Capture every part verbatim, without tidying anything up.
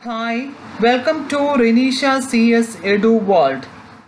Hi, welcome to Renisha C S Edu World.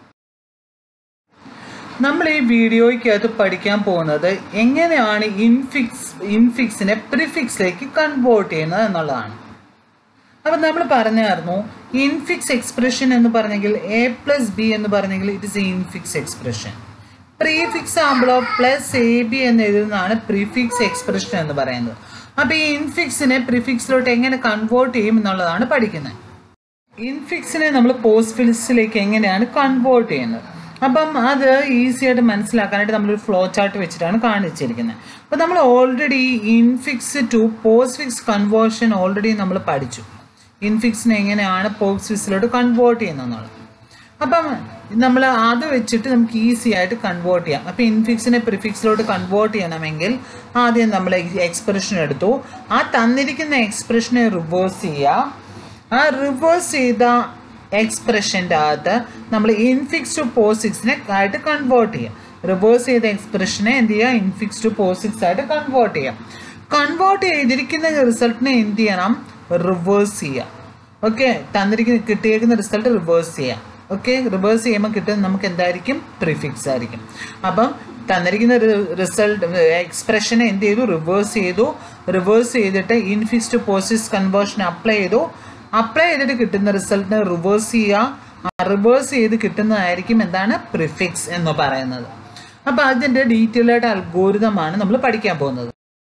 നമ്മൾ ഈ വീഡിയോയ്ക്കകത്ത് പഠിക്കാൻ പോകുന്നത് എങ്ങനെയാണ് ഇൻഫിക്സ് ഇൻഫിക്സിനെ പ്രിഫിക്സിലേക്ക് കൺവേർട്ട് ചെയ്യുന്നത് എന്നുള്ളതാണ്. അപ്പം നമ്മൾ പറഞ്ഞായിരുന്നു ഇൻഫിക്സ് എക്സ്പ്രഷൻ എന്ന് പറഞ്ഞെങ്കിൽ എ പ്ലസ് ബി എന്ന് പറഞ്ഞെങ്കിൽ it is a infix expression. Prefix ആകുമ്പോൾ പ്ലസ് എ ബി എന്ന് എഴുതുന്നതാണ് പ്രീഫിക്സ് എക്സ്പ്രഷൻ എന്ന് പറയുന്നത്. അപ്പോൾ ഈ ഇൻഫിക്സിനെ പ്രിഫിക്സിലോട്ട് എങ്ങനെ കൺവേർട്ട് ചെയ്യും എന്നുള്ളതാണ് പഠിക്കുന്നത്. ഇൻഫിക്സിനെ നമ്മൾ പോസ്റ്റ്ഫിക്സിലേക്ക് എങ്ങനെയാണ് കൺവേർട്ട് ചെയ്യുന്നത്. അപ്പം അത് ഈസി ആയിട്ട് മനസ്സിലാക്കാനായിട്ട് നമ്മളൊരു ഫ്ലോ ചാർട്ട് വെച്ചിട്ടാണ് കാണിച്ചിരിക്കുന്നത്. അപ്പോൾ നമ്മൾ already infix to postfix conversion already നമ്മൾ പഠിച്ചു. ഇൻഫിക്സിനെ എങ്ങനെയാണ് പോസ്റ്റ്ഫിക്സിലോട്ട് കൺവേർട്ട് ചെയ്യുന്നതെന്നുള്ളത്. അപ്പം നമ്മൾ അത് വെച്ചിട്ട് നമുക്ക് ഈസി ആയിട്ട് കൺവേർട്ട് ചെയ്യാം. അപ്പോൾ ഇൻഫിക്സിനെ പ്രിഫിക്സിലോട്ട് കൺവേർട്ട് ചെയ്യണമെങ്കിൽ ആദ്യം നമ്മൾ എക്സ്പ്രഷൻ എടുത്തു. ആ തന്നിരിക്കുന്ന എക്സ്പ്രഷനെ റിവേഴ്സ് ചെയ്യുക. ആ റിവേഴ്സ് ചെയ്ത എക്സ്പ്രഷൻ്റെ അകത്ത് നമ്മൾ ഇൻഫിക്സ് ടു പോസ്റ്റ്ഫിക്സിനെ ആയിട്ട് കൺവേർട്ട് ചെയ്യാം. റിവേഴ്സ് ചെയ്ത എക്സ്പ്രഷനെ എന്ത് ചെയ്യുക, ഇൻഫിക്സ് ടു പോസ്റ്റ്ഫിക്സ് ആയിട്ട് കൺവേർട്ട് ചെയ്യാം. കൺവേർട്ട് ചെയ്തിരിക്കുന്ന റിസൾട്ടിനെ എന്ത് ചെയ്യണം, റിവേഴ്സ് ചെയ്യാം. ഓക്കെ, തന്നിരിക്കുന്ന കിട്ടിയേക്കുന്ന റിസൾട്ട് റിവേഴ്സ് ചെയ്യാം. ഓക്കെ, റിവേഴ്സ് ചെയ്യുമ്പോൾ കിട്ടുന്നത് നമുക്ക് എന്തായിരിക്കും, പ്രിഫിക്സ് ആയിരിക്കും. അപ്പം തന്നിരിക്കുന്ന റിസൾട്ട് എക്സ്പ്രഷനെ എന്ത് ചെയ്തു, റിവേഴ്സ് ചെയ്തു. റിവേഴ്സ് ചെയ്തിട്ട് infix to postfix conversion apply ചെയ്തു. അപ്ലൈ ചെയ്തിട്ട് കിട്ടുന്ന റിസൾട്ടിനെ റിവേഴ്സ് ചെയ്യുക. ആ റിവേഴ്സ് ചെയ്ത് കിട്ടുന്നതായിരിക്കും എന്താണ്, പ്രിഫിക്സ് എന്ന് പറയുന്നത്. അപ്പോൾ അതിൻ്റെ ഡീറ്റെയിൽ ആയിട്ട് അൽഗോരിതമാണ് നമ്മൾ പഠിക്കാൻ പോകുന്നത്.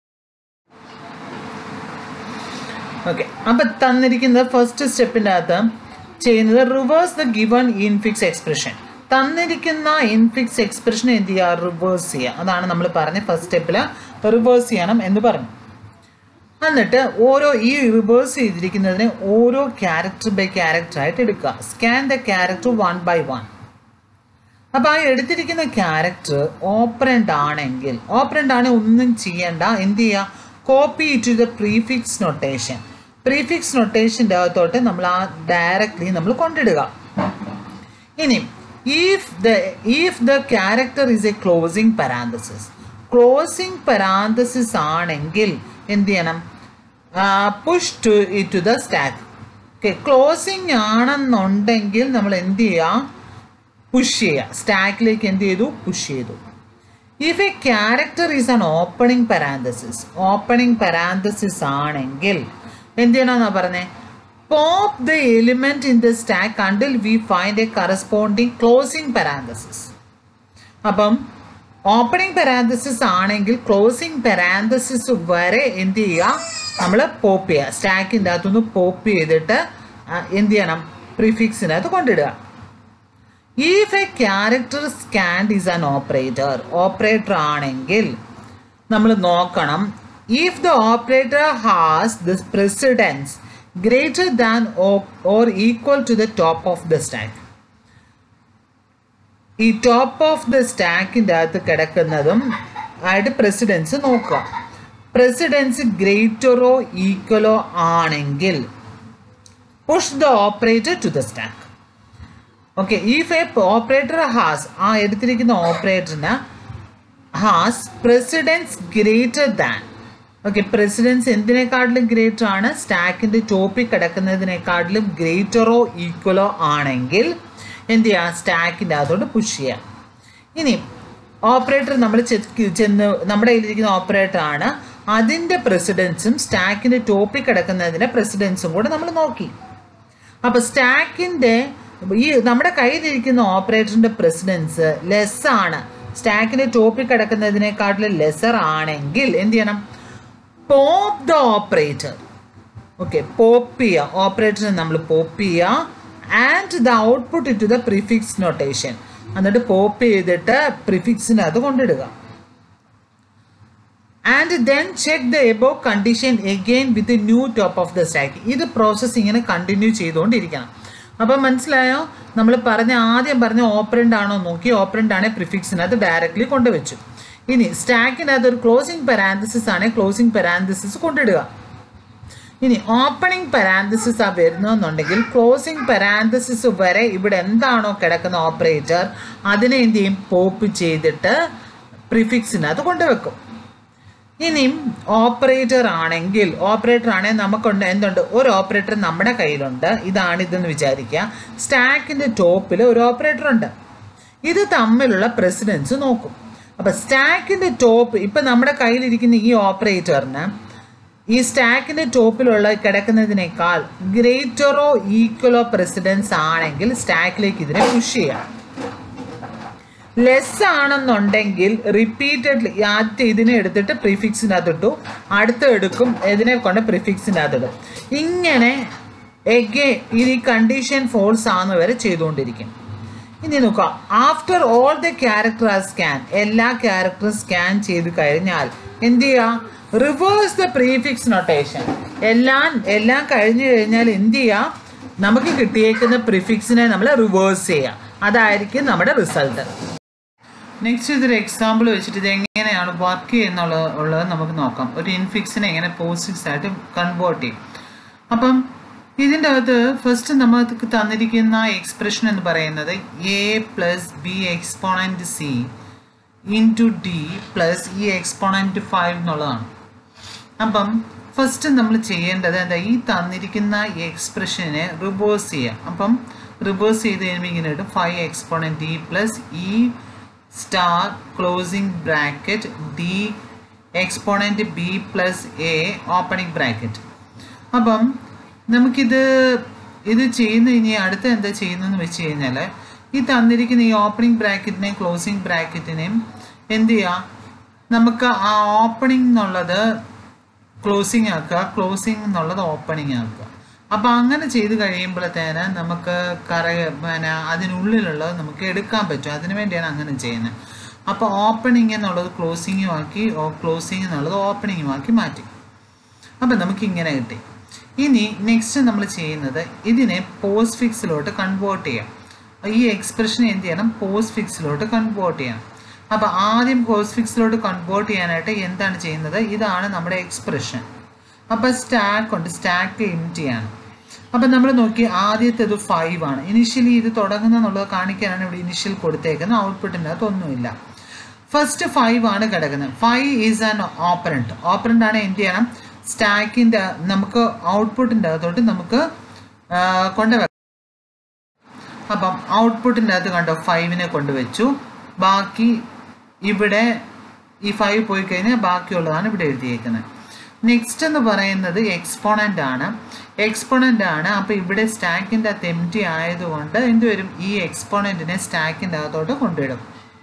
ഓക്കെ, അപ്പം തന്നിരിക്കുന്ന ഫസ്റ്റ് സ്റ്റെപ്പിൻ്റെ അകത്ത് ചെയ്യുന്നത് reverse the given infix expression. തന്നിരിക്കുന്ന ഇൻഫിക്സ് എക്സ്പ്രഷൻ എന്ത് ചെയ്യുക, റിവേഴ്സ് ചെയ്യുക. അതാണ് നമ്മൾ പറഞ്ഞ ഫസ്റ്റ് സ്റ്റെപ്പിൽ റിവേഴ്സ് ചെയ്യണം എന്ന് പറഞ്ഞു. എന്നിട്ട് ഓരോ ഈ റിവേഴ്സ് ചെയ്തിരിക്കുന്നതിനെ ഓരോ ക്യാരക്ടർ ബൈ ക്യാരക്ടർ ആയിട്ട് എടുക്കുക. Scan the character one by one. അപ്പോൾ ആ എടുത്തിരിക്കുന്ന ക്യാരക്ടർ ഓപ്പറൻറ്റ് ആണെങ്കിൽ ഓപ്പറൻറ്റ് ആണെങ്കിൽ ഒന്നും ചെയ്യേണ്ട, എന്ത് ചെയ്യുക, copy to the prefix notation. Prefix നൊട്ടേഷൻ്റെ അകത്തോട്ട് നമ്മൾ ആ ഡയറക്റ്റ്ലി നമ്മൾ കൊണ്ടിടുക. ഇനി if the if the character is a closing parenthesis, closing parenthesis ആണെങ്കിൽ എന്ത് ചെയ്യണം, push to to the stack. Okay, closing ആണെന്നുണ്ടെങ്കിൽ നമ്മൾ എന്ത് ചെയ്യുക, പുഷ് ചെയ്യുക. സ്റ്റാക്കിലേക്ക് എന്ത് ചെയ്തു, പുഷ് ചെയ്തു. If a character is an opening parenthesis, opening parenthesis ആണെങ്കിൽ എന്ത് ചെയ്യണമെന്നാണ് പറഞ്ഞത്, pop the element in the stack until we find a corresponding closing parenthesis. അപ്പം ഓപ്പണിംഗ് പരാന്തസിസ് ആണെങ്കിൽ ക്ലോസിംഗ് പരാന്തസിസ് വരെ എന്ത് ചെയ്യുക, നമ്മൾ പോപ്പ് ചെയ്യുക. സ്റ്റാക്കിൻ്റെ അകത്തുനിന്ന് പോപ്പ് ചെയ്തിട്ട് എന്ത് ചെയ്യണം, പ്രിഫിക്സിനകത്ത് കൊണ്ടിടുക. If a character scanned is an operator, operator ആണെങ്കിൽ നമ്മൾ നോക്കണം, if the operator has this precedence greater than or, or equal to the top of the stack. ഈ ടോപ്പ് ഓഫ് ദ സ്റ്റാക്കിൻ്റെ അകത്ത് കിടക്കുന്നതും ആയിട്ട് പ്രസിഡൻസ് നോക്കുക. പ്രസിഡൻസ് ഗ്രേറ്ററോ ഈക്വലോ ആണെങ്കിൽ push the operator to the stack. Okay, if a operator has, ആ എടുത്തിരിക്കുന്ന ഓപ്പറേറ്ററിന് has precedence greater than. Okay, precedence എന്തിനേക്കാട്ടിലും ഗ്രേറ്റർ ആണ്, സ്റ്റാക്കിൻ്റെ ടോപ്പിൽ കിടക്കുന്നതിനേക്കാട്ടിലും ഗ്രേറ്ററോ ഈക്വലോ ആണെങ്കിൽ എന്ത് ചെയ്യുക, സ്റ്റാക്കിൻ്റെ അകത്തോട്ട് പുഷ് ചെയ്യുക. ഇനി ഓപ്പറേറ്റർ നമ്മൾ ചെന്ന് നമ്മുടെ കയ്യിലിരിക്കുന്ന ഓപ്പറേറ്റർ ആണ്, അതിൻ്റെ പ്രസിഡൻസും സ്റ്റാക്കിൻ്റെ ടോപ്പിൽ കിടക്കുന്നതിൻ്റെ പ്രസിഡൻസും കൂടെ നമ്മൾ നോക്കി. അപ്പോൾ സ്റ്റാക്കിൻ്റെ ഈ നമ്മുടെ കയ്യിലിരിക്കുന്ന ഓപ്പറേറ്ററിൻ്റെ പ്രസിഡൻസ് ലെസ് ആണ്, സ്റ്റാക്കിൻ്റെ ടോപ്പിൽ കിടക്കുന്നതിനേക്കാട്ടിലും ലെസർ ആണെങ്കിൽ എന്ത് ചെയ്യണം, pop the operator. Okay, pop ചെയ്യുക, ഓപ്പറേറ്ററിനെ നമ്മൾ പോപ്പ് ചെയ്യുക. And the output to the prefix notation. എന്നിട്ട് പോപ്പ് ചെയ്തിട്ട് പ്രിഫിക്സിന് അത് കൊണ്ടിടുക. And then check the above condition again with new top of the stack. ഇത് പ്രോസസ്സ് ഇങ്ങനെ കണ്ടിന്യൂ ചെയ്തുകൊണ്ടിരിക്കണം. അപ്പം മനസ്സിലായോ, നമ്മൾ പറഞ്ഞ ആദ്യം പറഞ്ഞ ഓപ്പറൻ്റ് ആണോ നോക്കി, ഓപ്പറൻ്റ് ആണെങ്കിൽ പ്രിഫിക്സിനകത്ത് ഡയറക്റ്റ്ലി കൊണ്ടുവച്ചു. ഇനി സ്റ്റാക്കിനകത്ത് ഒരു ക്ലോസിംഗ് പരാന്തസിസ് ആണെങ്കിൽ ക്ലോസിംഗ് പരാന്തസിസ് കൊണ്ടിടുക. ഇനി ഓപ്പണിംഗ് പരാന്തസിസ് ആ വരുന്നതെന്നുണ്ടെങ്കിൽ ക്ലോസിംഗ് പരാന്തസിസ് വരെ ഇവിടെ എന്താണോ കിടക്കുന്ന ഓപ്പറേറ്റർ അതിനെ എന്ത് ചെയ്യും, പോപ്പ് ചെയ്തിട്ട് പ്രിഫിക്സിനകത്ത് കൊണ്ടുവെക്കും. ഇനിയും ഓപ്പറേറ്റർ ആണെങ്കിൽ ഓപ്പറേറ്റർ ആണെങ്കിൽ നമുക്കുണ്ട് എന്തുണ്ട് ഒരു ഓപ്പറേറ്റർ നമ്മുടെ കയ്യിലുണ്ട്, ഇതാണിതെന്ന് വിചാരിക്കുക. സ്റ്റാക്കിൻ്റെ ടോപ്പിൽ ഒരു ഓപ്പറേറ്റർ ഉണ്ട്. ഇത് തമ്മിലുള്ള പ്രസിഡൻസ് നോക്കും. അപ്പം സ്റ്റാക്കിൻ്റെ ടോപ്പ് ഇപ്പം നമ്മുടെ കയ്യിലിരിക്കുന്ന ഈ ഓപ്പറേറ്ററിന് ഈ സ്റ്റാക്കിൻ്റെ ടോപ്പിലുള്ള കിടക്കുന്നതിനേക്കാൾ ഗ്രേറ്ററോ ഈക്വലോ പ്രസിഡൻസ് ആണെങ്കിൽ സ്റ്റാക്കിലേക്ക് ഇതിനെ പുഷ് ചെയ്യാം. ലെസ് ആണെന്നുണ്ടെങ്കിൽ റിപ്പീറ്റഡ്ലി ആദ്യത്തെ ഇതിനെ എടുത്തിട്ട് പ്രിഫിക്സിൻ്റെ അകത്തിട്ടു, അടുത്ത എടുക്കും ഇതിനെ കൊണ്ട് പ്രിഫിക്സിൻ്റെ അകത്തിടും. ഇങ്ങനെ എഗെ ഇത് ഈ കണ്ടീഷൻ ഫോൾസ് ആകുന്ന വരെ ചെയ്തുകൊണ്ടിരിക്കും. ഇനി നോക്കുക, after all the character are scan, എല്ലാ ക്യാരക്ടറും സ്കാൻ ചെയ്ത് കഴിഞ്ഞാൽ എന്ത് ചെയ്യുക? Reverse the prefix notation. എല്ലാം എല്ലാം കഴിഞ്ഞു കഴിഞ്ഞാൽ എന്ത് ചെയ്യുക? നമുക്ക് കിട്ടിയേക്കുന്ന പ്രിഫിക്സിനെ നമ്മൾ റിവേഴ്സ് ചെയ്യുക. അതായിരിക്കും നമ്മുടെ റിസൾട്ട്. നെക്സ്റ്റ് ഇതൊരു എക്സാമ്പിൾ വെച്ചിട്ട് ഇത് എങ്ങനെയാണ് വർക്ക് ചെയ്യുന്നുള്ളത് ഉള്ളത് നമുക്ക് നോക്കാം. ഒരു ഇൻഫിക്സിനെ എങ്ങനെ പോസ്റ്റ്ഫിക്സ് ആയിട്ട് കൺവേർട്ട് ചെയ്യും. അപ്പം ഇതിൻ്റെ അകത്ത് ഫസ്റ്റ് നമുക്ക് തന്നിരിക്കുന്ന എക്സ്പ്രഷൻ എന്ന് പറയുന്നത് a plus b exponent c into d plus e exponent five എന്നുള്ളതാണ്. അപ്പം ഫസ്റ്റ് നമ്മൾ ചെയ്യേണ്ടത് എന്താ? ഈ തന്നിരിക്കുന്ന എക്സ്പ്രഷനെ റിവേഴ്സ് ചെയ്യുക. അപ്പം റിവേഴ്സ് ചെയ്ത് കഴിയുമ്പോൾ ഇങ്ങനെ ഇടും five exponent d plus e star closing bracket d exponent b plus a opening bracket. അപ്പം നമുക്കിത് ഇത് ചെയ്യുന്ന ഇനി അടുത്ത എന്താ ചെയ്യുന്നതെന്ന് വെച്ച് കഴിഞ്ഞാൽ ഈ തന്നിരിക്കുന്ന ഈ ഓപ്പണിംഗ് ബ്രാക്കറ്റിനെയും ക്ലോസിംഗ് ബ്രാക്കറ്റിനെയും എന്ത് ചെയ്യുക? നമുക്ക് ആ ഓപ്പണിംഗ് എന്നുള്ളത് ക്ലോസിംഗ് ആക്കുക, ക്ലോസിംഗ് എന്നുള്ളത് ഓപ്പണിംഗ് ആക്കുക. അപ്പോൾ അങ്ങനെ ചെയ്ത് കഴിയുമ്പോഴത്തേന് നമുക്ക് കറ പിന്നെ അതിനുള്ളിലുള്ളത് നമുക്ക് എടുക്കാൻ പറ്റും. അതിനു വേണ്ടിയാണ് അങ്ങനെ ചെയ്യുന്നത്. അപ്പോൾ ഓപ്പണിംഗ് എന്നുള്ളത് ക്ലോസിങ്ങും ആക്കി, ക്ലോസിംഗ് എന്നുള്ളത് ഓപ്പണിങ്ങും ആക്കി മാറ്റി. അപ്പം നമുക്കിങ്ങനെ കിട്ടി. ഇനി നെക്സ്റ്റ് നമ്മൾ ചെയ്യുന്നത് ഇതിനെ പോസ്റ്റ് ഫിക്സിലോട്ട് കൺവേർട്ട് ചെയ്യാം. ഈ എക്സ്പ്രഷൻ എന്ത് ചെയ്യണം? പോസ്റ്റ് ഫിക്സിലോട്ട് കൺവേർട്ട് ചെയ്യണം. അപ്പോൾ ആദ്യം പോസ്റ്റ് ഫിക്സിലോട്ട് കൺവേർട്ട് ചെയ്യാനായിട്ട് എന്താണ് ചെയ്യുന്നത്? ഇതാണ് നമ്മുടെ എക്സ്പ്രഷൻ. അപ്പോൾ സ്റ്റാക്ക് ഉണ്ട്, സ്റ്റാക്ക് എംപ്റ്റി ആണ്. അപ്പം നമ്മൾ നോക്കി ആദ്യത്തേത് ഫൈവ് ആണ്. ഇനിഷ്യലി ഇത് തുടങ്ങുന്ന എന്നുള്ളത് കാണിക്കാനാണ് ഇവിടെ ഇനിഷ്യൽ കൊടുത്തേക്കുന്നത്. ഔട്ട്പുട്ടിൻ്റെ അകത്ത് ഒന്നുമില്ല. ഫസ്റ്റ് ഫൈവ് ആണ് കിടക്കുന്നത്. Five is an operant. Operant ആണ് എന്ത് ചെയ്യണം? സ്റ്റാക്കിൻ്റെ നമുക്ക് ഔട്ട്പുട്ടിൻ്റെ അകത്തോട്ട് നമുക്ക് കൊണ്ടുവെക്കാം. അപ്പം ഔട്ട്പുട്ടിൻ്റെ അകത്ത് കണ്ടോ ഫൈവിനെ കൊണ്ടുവച്ചു. ബാക്കി ഇവിടെ ഈ ഫൈവ് പോയി കഴിഞ്ഞാൽ ബാക്കിയുള്ളതാണ് ഇവിടെ എഴുതിയേക്കുന്നത്. നെക്സ്റ്റ് എന്ന് പറയുന്നത് എക്സ്പോണൻ്റ് ആണ്. എക്സ്പോണൻ്റ് ആണ് അപ്പോൾ ഇവിടെ സ്റ്റാക്കിൻ്റെ അകത്ത് എംപ്റ്റി ആയതുകൊണ്ട് എന്ത് വരും? ഈ എക്സ്പോണൻറ്റിനെ സ്റ്റാക്കിൻ്റെ അകത്തോട്ട് കൊണ്ടിടും.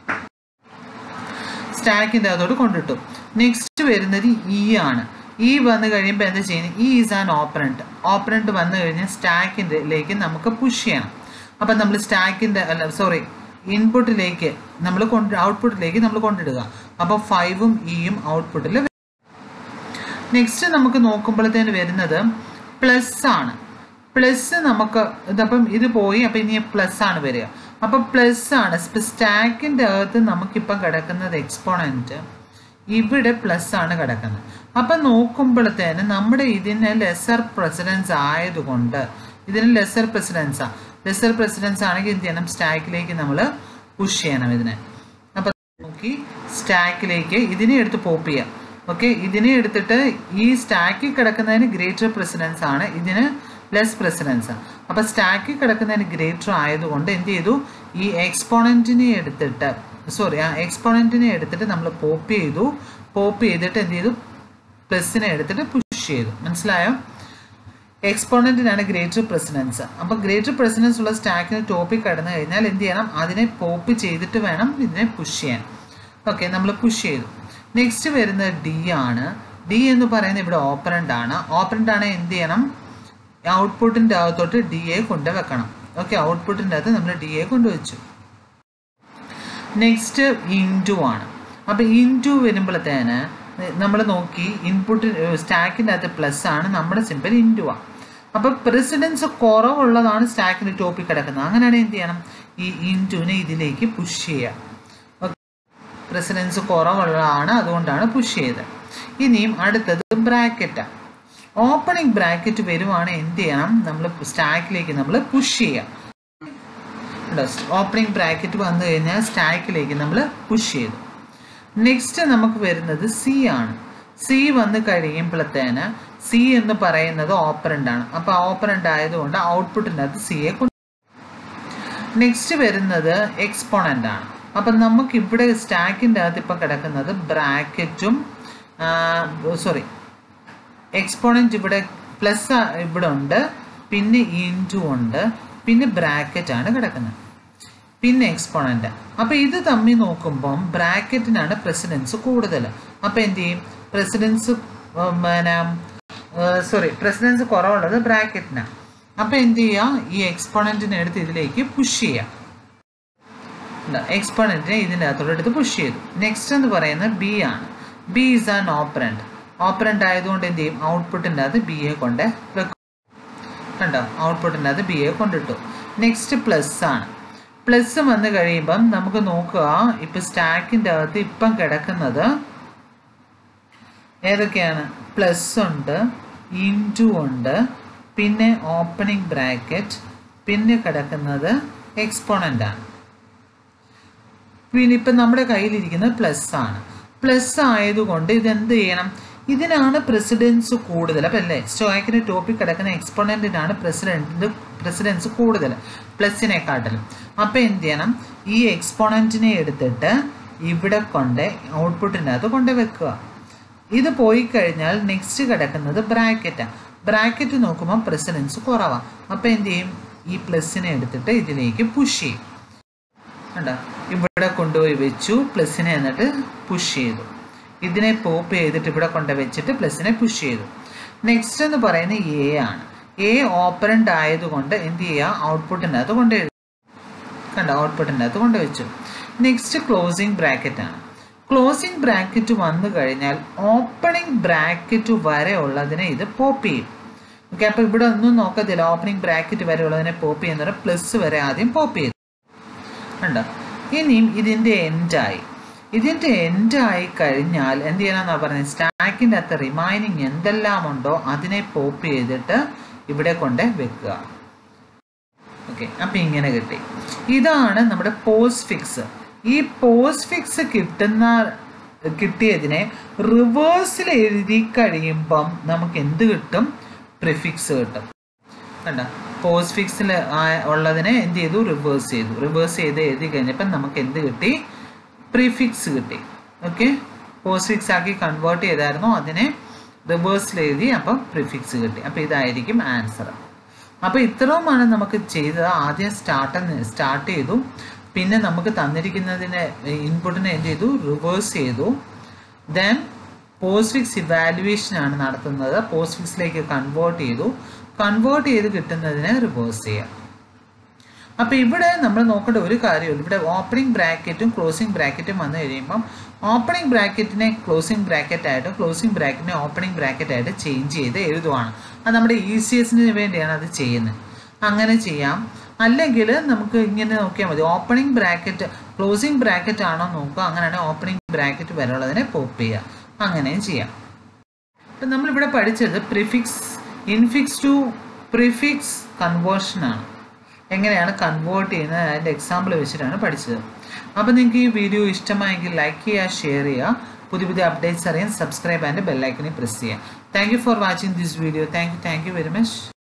സ്റ്റാക്കിൻ്റെ അകത്തോട്ട് കൊണ്ടിട്ടു. നെക്സ്റ്റ് വരുന്നത് ഇ ആണ്. ഇ വന്നു കഴിയുമ്പോൾ എന്താ ചെയ്യുന്നത്? E is an operand. Operand വന്നു കഴിഞ്ഞാൽ സ്റ്റാക്കിൻ്റെലേക്ക് നമുക്ക് പുഷ് ചെയ്യണം. അപ്പം നമ്മൾ സ്റ്റാക്കിൻ്റെ അല്ല സോറി ഇൻപുട്ടിലേക്ക് നമ്മൾ കൊണ്ട് ഔട്ട്പുട്ടിലേക്ക് നമ്മൾ കൊണ്ടിടുക. അപ്പോൾ ഫൈവും ഇയും ഔട്ട്പുട്ടിൽ. നെക്സ്റ്റ് നമുക്ക് നോക്കുമ്പോഴത്തേന് വരുന്നത് പ്ലസ് ആണ്. പ്ലസ് നമുക്ക് ഇതപ്പം ഇത് പോയി, അപ്പം ഇനി പ്ലസ് ആണ് വരിക. അപ്പം പ്ലസ് ആണ്. സ്റ്റാക്കിൻ്റെ അകത്ത് നമുക്കിപ്പം കിടക്കുന്നത് എക്സ്പോണൻറ്റ്, ഇവിടെ പ്ലസ് ആണ് കിടക്കുന്നത്. അപ്പം നോക്കുമ്പോഴത്തേന് നമ്മുടെ ഇതിന് ലെസർ പ്രസിഡൻസ് ആയതുകൊണ്ട് ഇതിന് ലെസർ പ്രസിഡൻസാണ്. ലെസർ പ്രസിഡൻസ് ആണെങ്കിൽ എന്ത് ചെയ്യണം? സ്റ്റാക്കിലേക്ക് നമ്മൾ പുഷ് ചെയ്യണം ഇതിനെ. അപ്പം നോക്കി സ്റ്റാക്കിലേക്ക് ഇതിനെ എടുത്ത് പോപ്പ് ചെയ്യാം. ഓക്കെ, ഇതിനെ എടുത്തിട്ട് ഈ സ്റ്റാക്കിൽ കിടക്കുന്നതിന് ഗ്രേറ്റർ പ്രസിഡൻസ് ആണ്, ഇതിന് ലെസ് പ്രസിഡൻസ് ആണ്. അപ്പം സ്റ്റാക്കിൽ കിടക്കുന്നതിന് ഗ്രേറ്റർ ആയതുകൊണ്ട് എന്ത് ചെയ്തു? ഈ എക്സ്പോണൻറ്റിനെ എടുത്തിട്ട് സോറി ആ എക്സ്പോണൻറ്റിനെ എടുത്തിട്ട് നമ്മൾ പോപ്പ് ചെയ്തു. പോപ്പ് ചെയ്തിട്ട് എന്ത് ചെയ്തു? പ്ലസിനെ എടുത്തിട്ട് പുഷ് ചെയ്തു. മനസ്സിലായോ? എക്സ്പോണൻറ്റിനാണ് ഗ്രേറ്റർ പ്രസിഡൻസ്. അപ്പോൾ ഗ്രേറ്റർ പ്രസിഡൻസ് ഉള്ള സ്റ്റാക്കിന് ടോപ്പിൽ കടന്നു കഴിഞ്ഞാൽ എന്ത് ചെയ്യണം? അതിനെ പോപ്പ് ചെയ്തിട്ട് വേണം ഇതിനെ പുഷ് ചെയ്യാൻ. ഓക്കെ, നമ്മൾ പുഷ് ചെയ്തു. നെക്സ്റ്റ് വരുന്നത് ഡി ആണ്. ഡി എന്ന് പറയുന്നത് ഇവിടെ ഓപ്പറൻ്റ് ആണ്. ഓപ്പറൻ്റ് ആണ് എന്ത് ചെയ്യണം? ഔട്ട്പുട്ടിൻ്റെ അകത്തോട്ട് ഡി എ കൊണ്ടുവെക്കണം. ഓക്കെ, ഔട്ട്പുട്ടിൻ്റെ അകത്ത് നമ്മൾ ഡി എ കൊണ്ടുവച്ചു. നെക്സ്റ്റ് ഇൻറ്റു ആണ്. അപ്പോൾ ഇൻറ്റു വരുമ്പോഴത്തേന് നമ്മൾ നോക്കി ഇൻപുട്ട് സ്റ്റാക്കിൻ്റെ അകത്ത് പ്ലസ് ആണ്, നമ്മുടെ സിമ്പിൾ ഇൻറ്റു ആണ്. അപ്പോൾ പ്രസിഡൻസ് കുറവുള്ളതാണ് സ്റ്റാക്കിൻ്റെ ടോപ്പിൽ കിടക്കുന്നത്. അങ്ങനെയാണെങ്കിൽ എന്ത് ചെയ്യണം? ഈ ഇൻറ്റുവിനെ ഇതിലേക്ക് പുഷ് ചെയ്യുക. പ്രസിഡൻസ് കുറവുള്ളതാണ്, അതുകൊണ്ടാണ് പുഷ് ചെയ്തത്. ഇനിയും അടുത്തത് ബ്രാക്കറ്റാണ്. ഓപ്പണിംഗ് ബ്രാക്കറ്റ് വരുവാണ് എന്ത് ചെയ്യണം? നമ്മൾ സ്റ്റാക്കിലേക്ക് നമ്മൾ പുഷ് ചെയ്യാം. ഓപ്പണിംഗ് ബ്രാക്കറ്റ് വന്നു കഴിഞ്ഞാൽ സ്റ്റാക്കിലേക്ക് നമ്മൾ പുഷ് ചെയ്തു. നെക്സ്റ്റ് നമുക്ക് വരുന്നത് സി ആണ്. സി വന്ന് കഴിയുമ്പോഴത്തേന് സി എന്ന് പറയുന്നത് ഓപ്പറൻ്റ് ആണ്. അപ്പോൾ ഓപ്പറൻ്റ് ആയതുകൊണ്ട് ഔട്ട്പുട്ടിൻ്റെ അകത്ത് സിയെ കൊണ്ട് നെക്സ്റ്റ് വരുന്നത് എക്സ്പോണൻ്റ് ആണ്. അപ്പം നമുക്ക് ഇവിടെ സ്റ്റാക്കിൻ്റെ അകത്ത് ഇപ്പം കിടക്കുന്നത് ബ്രാക്കറ്റും സോറി എക്സ്പോണൻ്റ് ഇവിടെ പ്ലസ് ഇവിടെ ഉണ്ട്, പിന്നെ ഇൻറ്റു ഉണ്ട്, പിന്നെ ബ്രാക്കറ്റാണ് കിടക്കുന്നത്, പിന്നെ എക്സ്പോണൻ്റ്. അപ്പോൾ ഇത് തമ്മിൽ നോക്കുമ്പം ബ്രാക്കറ്റിനാണ് പ്രസിഡൻസ് കൂടുതൽ. അപ്പോൾ എന്ത് ചെയ്യും? പ്രസിഡൻസ് പിന്നെ സോറി പ്രസിഡൻസ് കുറവുള്ളത് ബ്രാക്കറ്റിനാണ്. അപ്പോൾ എന്ത് ചെയ്യുക? ഈ എക്സ്പോണൻറ്റിനെ എടുത്ത് ഇതിലേക്ക് പുഷ് ചെയ്യാം. എക്സ്പോണൻറ്റിനെ ഇതിൻ്റെ അകത്തോടെ എടുത്ത് പുഷ് ചെയ്തു. നെക്സ്റ്റ് എന്ന് പറയുന്നത് ബി ആണ്. B is an operand. Operand ആയതുകൊണ്ട് എന്ത് ചെയ്യും? ഔട്ട്പുട്ടിൻ്റെ അകത്ത് ബി എ കൊണ്ട് വെക്കും. കണ്ടോ? ഔട്ട്പുട്ടിൻ്റെ അകത്ത് ബി എ കൊണ്ടിട്ടു. നെക്സ്റ്റ് പ്ലസ് ആണ്. പ്ലസ് വന്ന് കഴിയുമ്പം നമുക്ക് നോക്കുക, ഇപ്പം സ്റ്റാക്കിൻ്റെ അകത്ത് ഇപ്പം കിടക്കുന്നത് ഏതൊക്കെയാണ്? പ്ലസ് ഉണ്ട്, ഇൻറ്റു ഉണ്ട്, പിന്നെ ഓപ്പണിംഗ് ബ്രാക്കറ്റ്, പിന്നെ കിടക്കുന്നത് എക്സ്പോണൻ്റ് ആണ്. പിന്നെ ഇപ്പം നമ്മുടെ കയ്യിലിരിക്കുന്നത് പ്ലസ് ആണ്. പ്ലസ് ആയതുകൊണ്ട് ഇതെന്ത് ചെയ്യണം? ഇതിനാണ് പ്രസിഡൻസ് കൂടുതൽ. അപ്പം അല്ലേ സ്റ്റോക്കിൻ്റെ ടോപ്പിക് കിടക്കുന്ന എക്സ്പോണൻറ്റിനാണ് പ്രസിഡൻറ്റിൻ്റെ പ്രസിഡൻസ് കൂടുതൽ പ്ലസിനെക്കാട്ടിലും. അപ്പോൾ എന്ത് ചെയ്യണം? ഈ എക്സ്പോണൻറ്റിനെ എടുത്തിട്ട് ഇവിടെ കൊണ്ട് ഔട്ട്പുട്ടിൻ്റെ അകത്ത് കൊണ്ട് വെക്കുക. ഇത് പോയി കഴിഞ്ഞാൽ നെക്സ്റ്റ് കിടക്കുന്നത് ബ്രാക്കറ്റാണ്. ബ്രാക്കറ്റ് നോക്കുമ്പോൾ പ്രസിഡൻസ് കുറവാണ്. അപ്പോൾ എന്ത് ചെയ്യും? ഈ പ്ലസിനെ എടുത്തിട്ട് ഇതിലേക്ക് പുഷ് ചെയ്യും. കണ്ടോ? ഇവിടെ കൊണ്ടുപോയി വെച്ചു, പ്ലസിനെ എന്നിട്ട് പുഷ് ചെയ്തു. ഇതിനെ പോപ്പ് ചെയ്തിട്ട് ഇവിടെ കൊണ്ട് വെച്ചിട്ട് പ്ലസിനെ പുഷ് ചെയ്തു. നെക്സ്റ്റ് എന്ന് പറയുന്നത് എ ആണ്. എ ഓപ്പറൻ്റ് ആയതുകൊണ്ട് എന്ത് ചെയ്യുക? ഔട്ട്പുട്ടിൻ്റെ അകത്ത് കൊണ്ട് എഴുതും. കണ്ടോ? ഔട്ട്പുട്ടിൻ്റെ അകത്ത് കൊണ്ട് വെച്ചു. നെക്സ്റ്റ് ക്ലോസിംഗ് ബ്രാക്കറ്റ് ആണ്. ക്ലോസിംഗ് ബ്രാക്കറ്റ് വന്നു കഴിഞ്ഞാൽ ഓപ്പണിംഗ് ബ്രാക്കറ്റ് വരെ ഉള്ളതിനെ ഇത് പോപ്പ് ചെയ്യും. ഓക്കെ, അപ്പോൾ ഇവിടെ ഒന്നും നോക്കത്തില്ല. ഓപ്പണിംഗ് ബ്രാക്കറ്റ് വരെ ഉള്ളതിനെ പോപ്പ് ചെയ്യുന്നവരെ പ്ലസ് വരെ ആദ്യം പോപ്പ് ചെയ്തു. കണ്ടോ? ഇനിയും ഇതിൻ്റെ എൻഡായി. ഇതിൻ്റെ എൻഡായി കഴിഞ്ഞാൽ എന്ത് ചെയ്യണമെന്നാണ് പറയുന്നത്? സ്റ്റാക്കിൻ്റെ അകത്ത് റിമൈനിങ് എന്തെല്ലാം ഉണ്ടോ അതിനെ പോപ്പ് ചെയ്തിട്ട് ഇവിടെ കൊണ്ട് വെക്കുക. ഓക്കെ, അപ്പം ഇങ്ങനെ കിട്ടി. ഇതാണ് നമ്മുടെ പോസ്റ്റ് ഫിക്സ്. ഈ പോസ്റ്റ് ഫിക്സ് കിട്ടുന്ന കിട്ടിയതിനെ റിവേഴ്സിൽ എഴുതി കഴിയുമ്പം നമുക്ക് എന്ത് കിട്ടും? പ്രിഫിക്സ് കിട്ടും. കണ്ടോ? പോസ്റ്റ് ഫിക്സിൽ ഉള്ളതിനെ എന്ത് ചെയ്തു? റിവേഴ്സ് ചെയ്തു. റിവേഴ്സ് ചെയ്ത് എഴുതി കഴിഞ്ഞപ്പം നമുക്ക് എന്ത് കിട്ടി? പ്രിഫിക്സ് കിട്ടി. ഓക്കെ, പോസ്റ്റ് ഫിക്സ് ആക്കി കൺവേർട്ട് ചെയ്തായിരുന്നു, അതിനെ റിവേഴ്സിൽ എഴുതി, അപ്പം പ്രിഫിക്സ് കിട്ടി. അപ്പോൾ ഇതായിരിക്കും ആൻസർ. അപ്പോൾ ഇത്രയുമാണ് നമുക്ക് ചെയ്തത്. ആദ്യം സ്റ്റാർട്ട് സ്റ്റാർട്ട് ചെയ്തു, പിന്നെ നമുക്ക് തന്നിരിക്കുന്നതിനെ ഇൻപുട്ടിനെ എന്ത് ചെയ്തു? റിവേഴ്സ് ചെയ്തു. ദെൻ പോസ്റ്റ് ഫിക്സ് ഇവാലുവേഷൻ ആണ് നടത്തുന്നത്. പോസ്റ്റ് ഫിക്സിലേക്ക് കൺവേർട്ട് ചെയ്തു. കൺവേർട്ട് ചെയ്ത് കിട്ടുന്നതിനെ റിവേഴ്സ് ചെയ്യാം. അപ്പോൾ ഇവിടെ നമ്മൾ നോക്കേണ്ട ഒരു കാര്യമുള്ളൂ. ഇവിടെ ഓപ്പണിംഗ് ബ്രാക്കറ്റും ക്ലോസിംഗ് ബ്രാക്കറ്റും വന്നു കഴിയുമ്പം ഓപ്പണിംഗ് ബ്രാക്കറ്റിനെ ക്ലോസിംഗ് ബ്രാക്കറ്റായിട്ടും ക്ലോസിംഗ് ബ്രാക്കറ്റിനെ ഓപ്പണിംഗ് ബ്രാക്കറ്റായിട്ട് ചേഞ്ച് ചെയ്ത് എഴുതുവാണ്. അത് നമ്മുടെ ഇ സി എസിന് വേണ്ടിയാണ് അത് ചെയ്യുന്നത്. അങ്ങനെ ചെയ്യാം. അല്ലെങ്കിൽ നമുക്ക് ഇങ്ങനെ നോക്കിയാൽ മതി. ഓപ്പണിംഗ് ബ്രാക്കറ്റ് ക്ലോസിംഗ് ബ്രാക്കറ്റ് ആണോ നോക്കുക. അങ്ങനെയാണെങ്കിൽ ഓപ്പണിംഗ് ബ്രാക്കറ്റ് വരെയുള്ളതിനെ പോപ്പ് ചെയ്യുക. അങ്ങനെയും ചെയ്യാം. അപ്പം നമ്മളിവിടെ പഠിച്ചത് പ്രിഫിക്സ് ഇൻഫിക്സ് ടു പ്രിഫിക്സ് കൺവേർഷനാണ്. എങ്ങനെയാണ് കൺവേർട്ട് ചെയ്യുന്നത് അതിൻ്റെ എക്സാമ്പിൾ വെച്ചിട്ടാണ് പഠിച്ചത്. അപ്പോൾ നിങ്ങൾക്ക് ഈ വീഡിയോ ഇഷ്ടമായെങ്കിൽ ലൈക്ക് ചെയ്യുക, ഷെയർ ചെയ്യുക. പുതിയ പുതിയ അപ്ഡേറ്റ്സ് അറിയാൻ സബ്സ്ക്രൈബ് ആൻഡ് ബെല്ലൈക്കനെ പ്രസ് ചെയ്യുക. Thank you for watching this video. Thank you thank you very much.